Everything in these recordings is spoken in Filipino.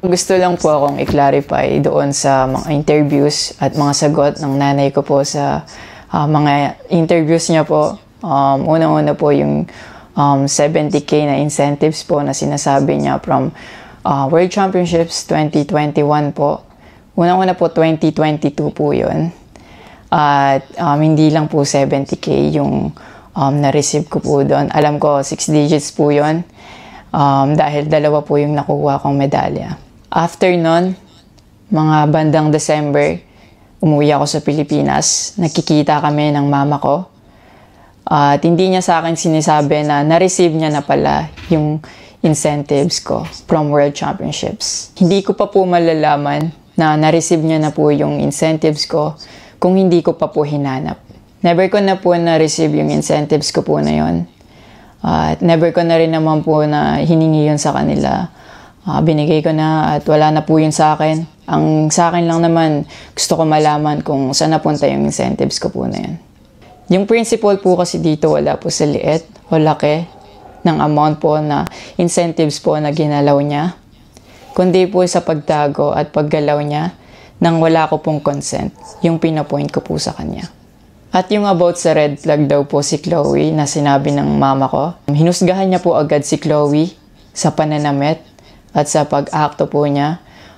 Gusto lang po akong i-clarify doon sa mga interviews at mga sagot ng nanay ko po sa mga interviews niya po. Unang-una po yung 70K na incentives po na sinasabi niya from World Championships 2021 po. Unang-una po 2022 po yun. At hindi lang po 70K yung na-receive ko po doon. Alam ko 6 digits po yun dahil dalawa po yung nakuha kong medalya. After nun, mga bandang December, umuwi ako sa Pilipinas. Nakikita kami ng mama ko. At hindi niya sa akin sinasabi na na-receive niya na pala yung incentives ko from World Championships. Hindi ko pa po malalaman na na-receive niya na po yung incentives ko kung hindi ko pa po hinanap. Never ko na po na-receive yung incentives ko po na yun. At never ko na rin naman po na hiningi yun sa kanila. Binigay ko na at wala na po yun sa akin. Ang sa akin lang naman, gusto ko malaman kung saan napunta yung incentives ko po na yun. Yung principle po kasi dito wala po sa liit o laki ng amount po na incentives po na ginalaw niya, kundi po sa pagtago at paggalaw niya nang wala ko pong consent, yung pinapoint ko po sa kanya. At yung about sa red flag daw po si Chloe na sinabi ng mama ko, hinusgahan niya po agad si Chloe sa pananamit at sa pag-akto po niya.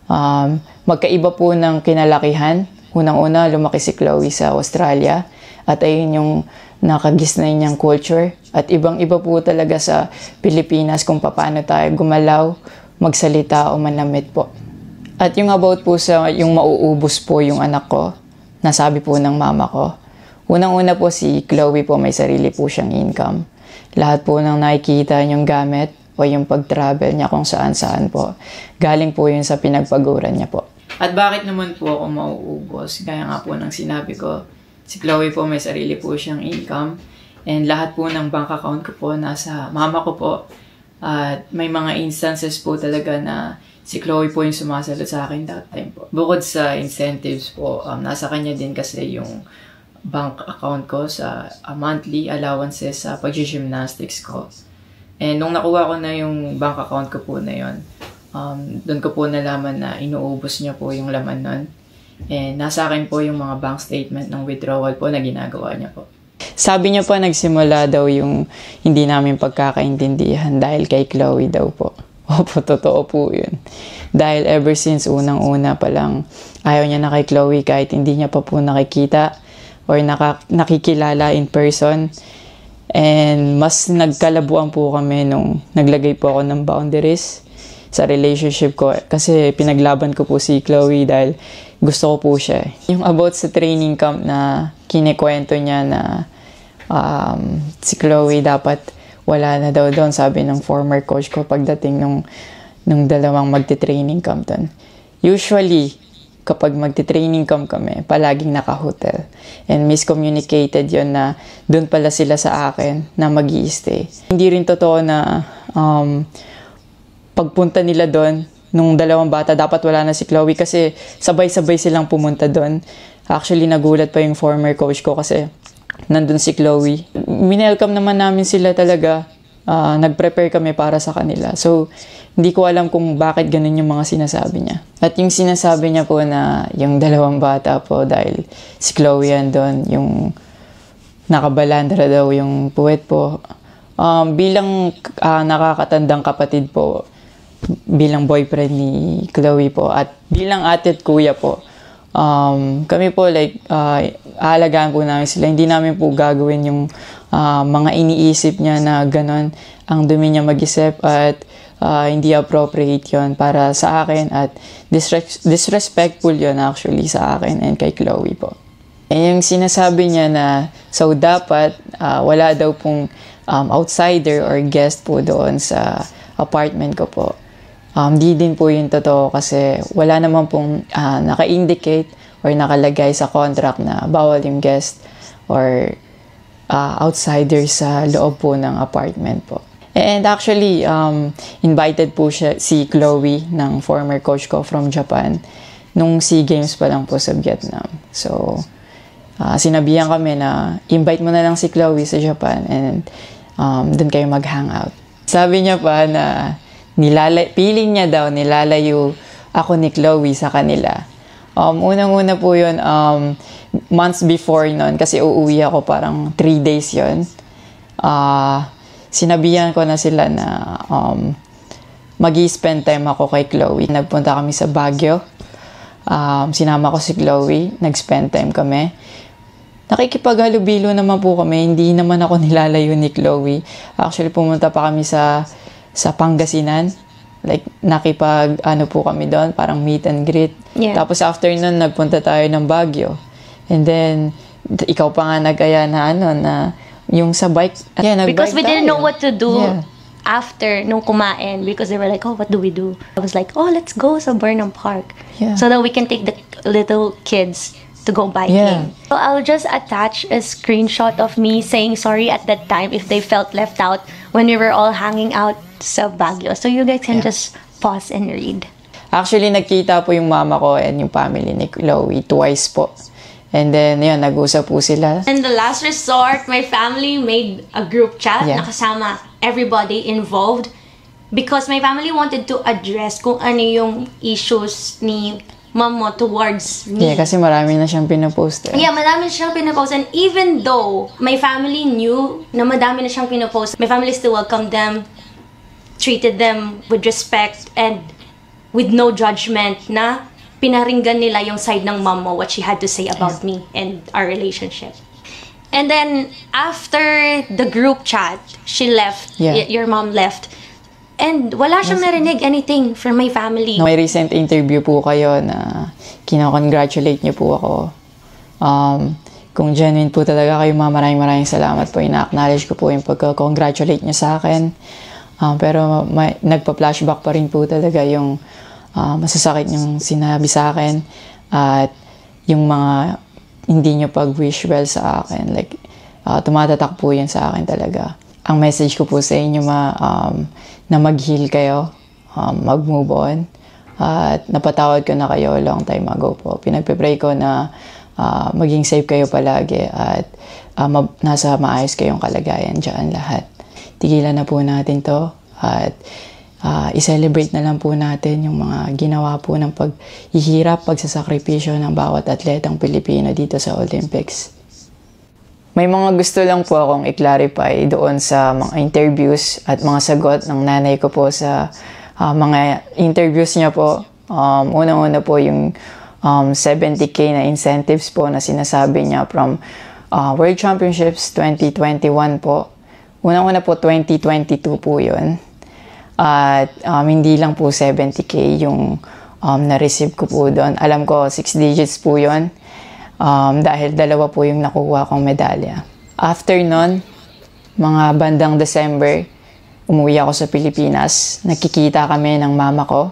Magkaiba po ng kinalakihan. Unang-una, lumaki si Chloe sa Australia at ayun yung nakagisnay niyang culture. At ibang-iba po talaga sa Pilipinas kung paano tayo gumalaw, magsalita o manamit po. At yung about po sa yung mauubos po yung anak ko, nasabi po ng mama ko. Unang-una po si Chloe po may sarili po siyang income. Lahat po ng nakikita niyong gamit o yung pag-travel niya kung saan-saan po. Galing po yun sa pinagpaguran niya po. At bakit naman po ako mauubos? Gaya nga po ng sinabi ko, si Chloe po may sarili po siyang income. And lahat po ng bank account ko po nasa mama ko po. At may mga instances po talaga na si Chloe po yung sumasagot sa akin that time po. Bukod sa incentives po, nasa kanya din kasi yung bank account ko sa monthly allowances sa pag-gymnastics ko. And nung nakuha ko na yung bank account ko po na yun, doon ko po nalaman na inuubos niya po yung laman nun. And nasa akin po yung mga bank statement ng withdrawal po na ginagawa niya po. Sabi niya po nagsimula daw yung hindi namin pagkakaintindihan dahil kay Chloe daw po. Opo, totoo po yun. Dahil ever since unang-una pa lang, ayaw niya na kay Chloe kahit hindi niya pa po nakikita or nakikilala in person. And mas nagkalabuan po kami nung naglagay po ako ng boundaries sa relationship ko. Kasi pinaglaban ko po si Chloe dahil gusto ko po siya. Yung about sa training camp na kinikwento niya na si Chloe dapat wala na daw doon, sabi ng former coach ko pagdating nung dalawang magti-training camp doon. Usually, kapag magti-training camp kami, palaging naka-hotel. And miscommunicated yon na doon pala sila sa akin na mag-i-stay. Hindi rin totoo na pagpunta nila doon, nung dalawang bata, dapat wala na si Chloe kasi sabay-sabay silang pumunta doon. Actually, nagulat pa yung former coach ko kasi nandun si Chloe. Minelcome naman namin sila talaga. Nag-prepare kami para sa kanila. So, hindi ko alam kung bakit ganun yung mga sinasabi niya. At yung sinasabi niya po na yung dalawang bata po dahil si Chloe andun, yung nakabalandra daw yung puwet po. Bilang nakakatandang kapatid po, bilang boyfriend ni Chloe po, at bilang ate at kuya po, kami po aalagaan po namin sila. Hindi namin po gagawin yung mga iniisip niya na ganon ang dumi niya mag-isip at hindi appropriate yon para sa akin at disrespectful yon actually sa akin and kay Chloe po. And yung sinasabi niya na so dapat wala daw pong outsider or guest po doon sa apartment ko po. Di din po yung totoo kasi wala naman pong naka-indicate or nakalagay sa contract na bawal yung guest or outsider sa loob po ng apartment po. And actually, invited po si Chloe ng former coach ko from Japan nung SEA Games pa lang po sa Vietnam. So, sinabihan kami na invite mo na lang si Chloe sa Japan and doon kayo mag-hangout. Sabi niya pa na feeling niya daw nilalayo ako ni Chloe sa kanila. Unang-una po yun, months before nun, kasi uuwi ako parang 3 days yun. Sinabihan ko na sila na mag-i-spend time ako kay Chloe. Nagpunta kami sa Baguio. Sinama ko si Chloe, nag-spend time kami. Nakikipaghalubilo naman po kami, hindi naman ako nilalayo ni Chloe. Actually, pumunta pa kami sa Pangasinan. Like, po kami doon, parang meet and greet. Yeah. Tapos after nun, nagpunta tayo ng Baguio. And then, ikaw pa nga nag-aya na yung sa bike. Yeah, because we didn't know tayo. what to do Yeah. after nung kumain, because they were like, oh, what do we do? I was like, oh, let's go sa Burnham Park. Yeah. So that we can take the little kids to go biking. Yeah. So I'll just attach a screenshot of me saying sorry at that time if they felt left out when we were all hanging out sa Baguio. So you guys can just pause and read. Actually, nagkita po yung mama ko and yung family ni Chloe twice po. And then, yun, nag-usap po sila. And the last resort, my family made a group chat na kasama everybody involved because my family wanted to address kung ano yung issues ni mom mo towards me. Yeah, kasi marami na siyang pinopost. Yeah, madami na siyang pinopost. And even though my family knew na madami na siyang pinopost, my family still welcomed them, treated them with respect, and with no judgment na pinaringgan nila yung side ng mom mo, what she had to say about me and our relationship. And then, after the group chat, she left, your mom left, and wala siyang narinig anything from my family. May recent interview po kayo na kinakongratulate niyo po ako. Kung genuine po talaga kayo, maraming salamat po. Ina-acknowledge ko po yung pagka-congratulate niyo sa akin. Pero nagpa-flashback pa rin po talaga yung masasakit yung sinabi sa akin at yung mga hindi nyo pag-wish well sa akin. Like, tumatatak po yun sa akin talaga. Ang message ko po sa inyo na mag-heal kayo, mag-move on, at napatawad ko na kayo long time ago po. Pinagpe-pray ko na maging safe kayo palagi at nasa maayos kayong kalagayan dyan lahat. Tigilan na po natin to at i-celebrate na lang po natin yung mga ginawa po ng paghihirap, pagsasakripisyo ng bawat atletang Pilipino dito sa Olympics. May mga gusto lang po akong i-clarify doon sa mga interviews at mga sagot ng nanay ko po sa mga interviews niya po. Unang-una po yung 70K na incentives po na sinasabi niya from World Championships 2021 po. Unang-una po 2022 po yun. At hindi lang po 70K yung na-receive ko po doon. Alam ko 6 digits po yun dahil dalawa po yung nakuha kong medalya. After nun, mga bandang December, umuwi ako sa Pilipinas. Nakikita kami ng mama ko.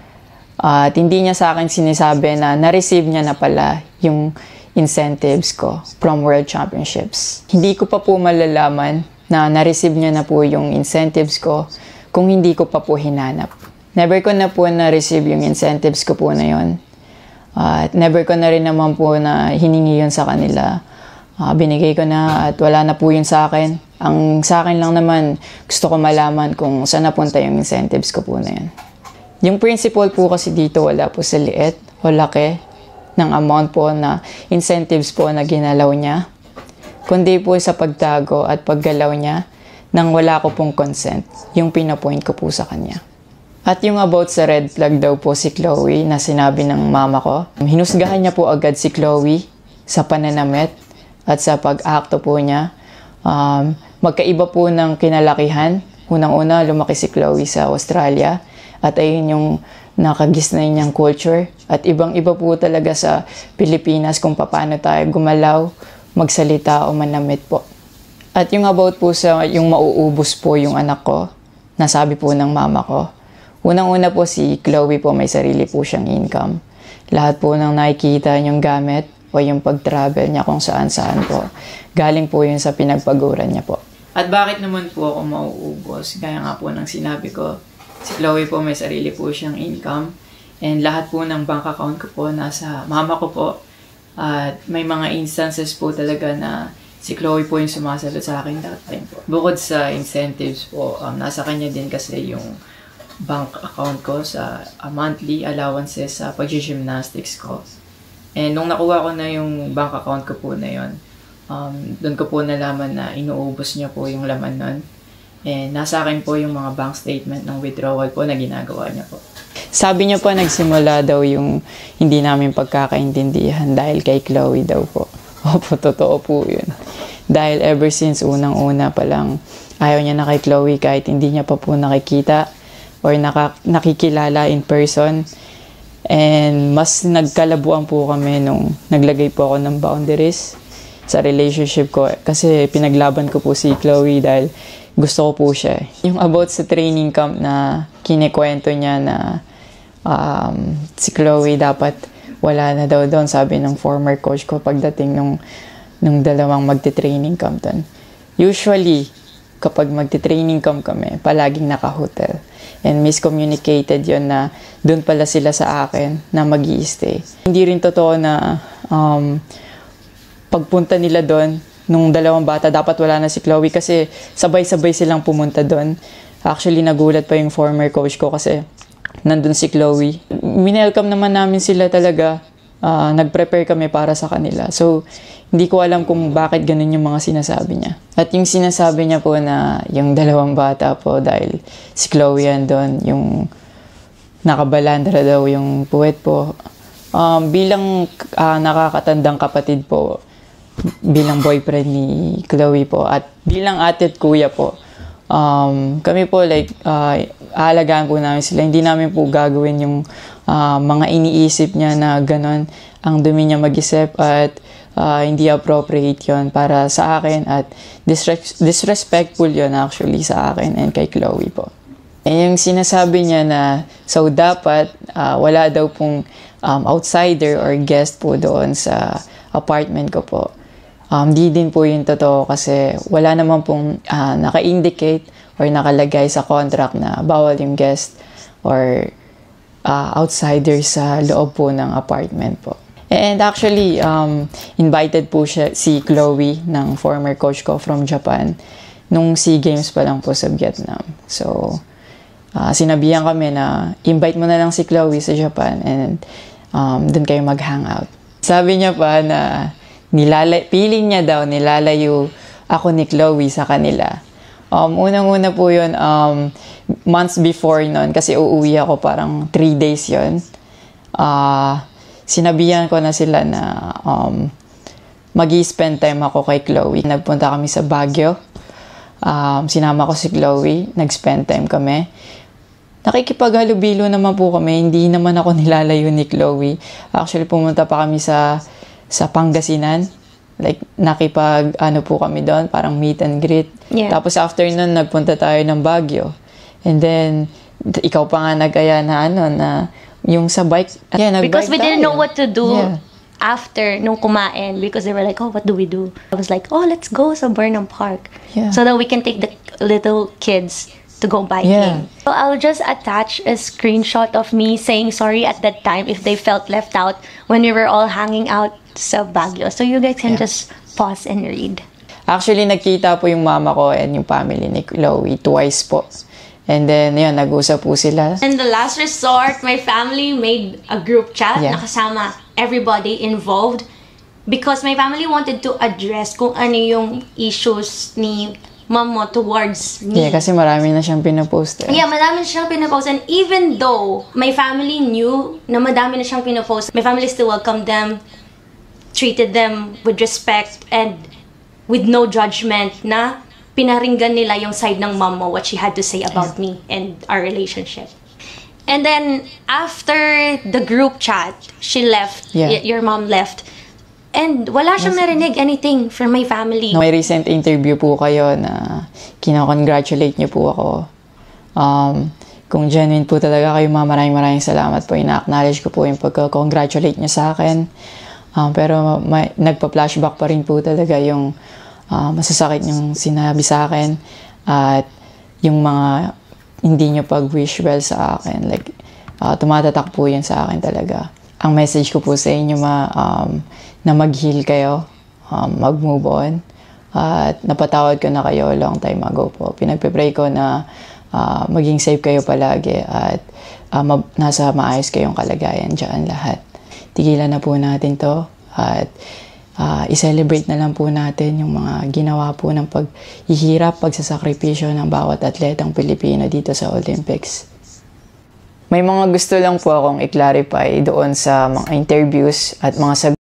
At hindi niya sa akin sinasabi na na-receive niya na pala yung incentives ko from World Championships. Hindi ko pa po malalaman na na-receive niya na po yung incentives ko kung hindi ko pa po hinanap. Never ko na po na-receive yung incentives ko po na yun. At never ko na rin naman po na hiningi yun sa kanila. Binigay ko na at wala na po yun sa akin. Ang sa akin lang naman, gusto ko malaman kung saan napunta yung incentives ko po na yun. Yung principle po kasi dito wala po sa liit o laki ng amount po na incentives po na ginalaw niya. Kundi po sa pagtago at paggalaw niya nang wala ko pong consent, yung pinapoint ko po sa kanya. At yung about sa red flag daw po si Chloe na sinabi ng mama ko, hinusgahan niya po agad si Chloe sa pananamit at sa pag-akto po niya. Magkaiba po ng kinalakihan. Unang-una, lumaki si Chloe sa Australia at ayun yung nakagisnay niyang culture. At ibang-iba po talaga sa Pilipinas kung paano tayo gumalaw, magsalita o manamit po. At yung about po sa yung mauubos po yung anak ko, nasabi po ng mama ko. Unang-una po si Chloe po may sarili po siyang income. Lahat po ng nakikita niyong gamit o yung pag-travel niya kung saan-saan po. Galing po yun sa pinagpaguran niya po. At bakit naman po ako mauubos? Gaya nga po ng sinabi ko, si Chloe po may sarili po siyang income. And lahat po ng bank account ko po nasa mama ko po. At may mga instances po talaga na si Chloe po yung sumasagot sa akin that time po. Bukod sa incentives po, nasa kanya din kasi yung bank account ko sa monthly allowances sa pag-gymnastics ko. And nung nakuha ko na yung bank account ko po na yun, doon ko po nalaman na inuubos niya po yung laman nun. And nasa akin po yung mga bank statement ng withdrawal po na ginagawa niya po. Sabi niya po nagsimula daw yung hindi namin pagkakaintindihan dahil kay Chloe daw po. Opo, totoo po yun. Dahil ever since unang-una pa lang, ayaw niya na kay Chloe kahit hindi niya pa po nakikita or nakikilala in person. And mas nagkalabuan po kami nung naglagay po ako ng boundaries sa relationship ko. Kasi pinaglaban ko po si Chloe dahil gusto ko po siya. Yung about sa training camp na kinikwento niya na si Chloe dapat wala na daw doon, sabi ng former coach ko pagdating nung dalawang magte-training camp doon. Usually, kapag magte-training camp kami, palaging naka-hotel. And miscommunicated yon na doon pala sila sa akin na mag-i-stay. Hindi rin totoo na pagpunta nila doon, nung dalawang bata, dapat wala na si Chloe kasi sabay-sabay silang pumunta doon. Actually, nagulat pa yung former coach ko kasi nandun si Chloe. Minelcome naman namin sila talaga. Nag-prepare kami para sa kanila. So, hindi ko alam kung bakit ganun yung mga sinasabi niya. At yung sinasabi niya po na yung dalawang bata po dahil si Chloe andun, yung nakabalandra daw yung puwet po. Bilang nakakatandang kapatid po, bilang boyfriend ni Chloe po at bilang ate at kuya po, kami po aalagaan po namin sila. Hindi namin po gagawin yung mga iniisip niya na ganon ang dumi niya mag-isip at hindi appropriate yon para sa akin at disrespectful yon actually sa akin and kay Chloe po. And yung sinasabi niya na so dapat wala daw pong outsider or guest po doon sa apartment ko po. Di din po yung totoo kasi wala naman pong naka-indicate or nakalagay sa contract na bawal yung guest or outsider sa loob po ng apartment po. And actually, invited po si Chloe ng former coach ko from Japan nung SEA Games pa lang po sa Vietnam. So, sinabihan kami na invite mo na lang si Chloe sa Japan and dun kayo mag-hangout. Sabi niya pa na feeling niya daw, nilalayo ako ni Chloe sa kanila. Unang-una po yun, months before nun, kasi uuwi ako parang 3 days yun. Sinabihan ko na sila na mag-i-spend time ako kay Chloe. Nagpunta kami sa Baguio. Sinama ko si Chloe, nag-spend time kami. Nakikipaghalubilo naman po kami, hindi naman ako nilalayo ni Chloe. Actually, pumunta pa kami sa Pangasinan. Like, po kami doon, parang meet and greet. Yeah. Tapos after nun, nagpunta tayo ng Baguio. And then, ikaw pa nga nag-aya na yung sa bike. Yeah, because we didn't know what to do Yeah. after nung kumain because they were like, oh, what do we do? I was like, oh, let's go sa Burnham Park Yeah. so that we can take the little kids to go biking. Yeah. So I'll just attach a screenshot of me saying sorry at that time if they felt left out when we were all hanging out sa Baguio. So you guys can just pause and read. Actually, nagkita po yung mama ko and yung family ni Chloe twice po. And then, yun, nag-usap po sila. In the last resort, my family made a group chat Yeah. na kasama everybody involved because my family wanted to address kung ano yung issues ni mama towards me. Yeah, kasi marami na siyang pinapost. Yeah, madami na siyang pinapost. And even though my family knew na madami na siyang pinapost, my family still welcomed them, treated them with respect and with no judgment na pinaringgan nila yung side ng mom mo, what she had to say about me and our relationship. And then, after the group chat, she left, your mom left, and wala siyang narinig anything from my family. May recent interview po kayo na kinakongratulate niyo po ako. Kung genuine po talaga kayo, maraming salamat po. Ina-acknowledge ko po yung pagka-congratulate niyo sa akin. Pero nagpa-flashback pa rin po talaga yung masasakit yung sinabi sa akin at yung mga hindi nyo pag-wish well sa akin. Like, tumatatak po yan sa akin talaga. Ang message ko po sa inyo na mag-heal kayo, mag-move on. At napatawad ko na kayo long time ago po. Pinagpe-pray ko na maging safe kayo palagi at nasa maayos kayong kalagayan dyan lahat. Tigilan na po natin to at i-celebrate na lang po natin yung mga ginawa po ng paghihirap, pagsasakripisyo ng bawat atletang Pilipino dito sa Olympics. May mga gusto lang po akong i-clarify doon sa mga interviews at mga